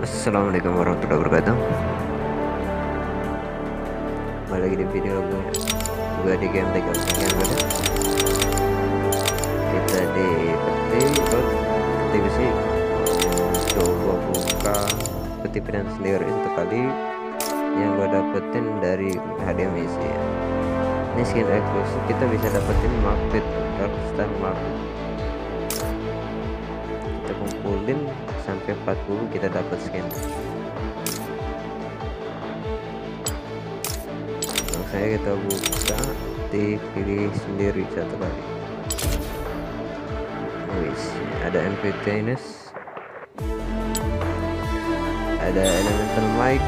Assalamualaikum warahmatullahi wabarakatuh. Kembali lagi di video gue di game League of Legends. Kita di peti besi. Coba buka peti pilihan sendiri satu kali yang gue dapetin dari hadiah misi. Ini skin eksklusif, kita bisa dapetin Market Dark Star Market. Kita kumpulin sampai 40 kita dapat skin. Langsung saya kita buka, dipilih sendiri satu kali. Wis, ada MPTNS, ada Elemental Mic,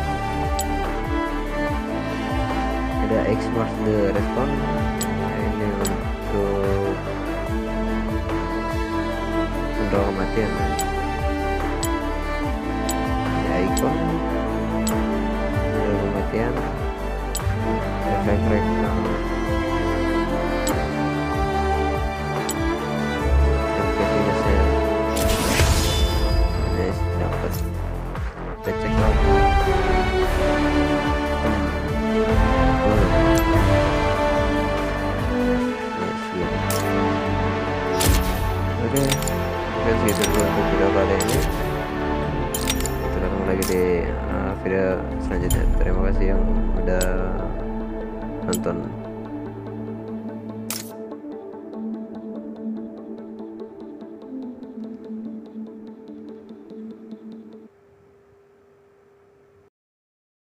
ada X-Mars the Response. Ini untuk kematian. Ikon kematian, efek rekam, dapat. Kita cek lagi. Oke, segitu dulu untuk video kali ini. Ketemu lagi di video selanjutnya. Terima kasih yang udah nonton.